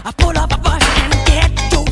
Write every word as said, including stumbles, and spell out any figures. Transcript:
I pull up a bus and get to